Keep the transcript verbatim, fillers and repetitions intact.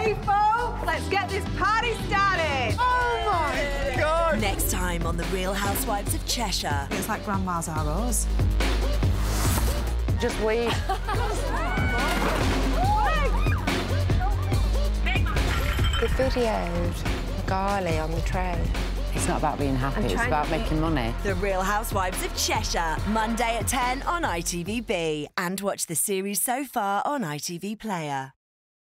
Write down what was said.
Okay, folks, let's get this party started. Oh, my God! Next time on The Real Housewives of Cheshire. It's like Grandma's arrows. Just wait. The videoed Magali on the train. It's not about being happy, it's about making money. The Real Housewives of Cheshire, Monday at ten on I T V B. And watch the series so far on I T V Player.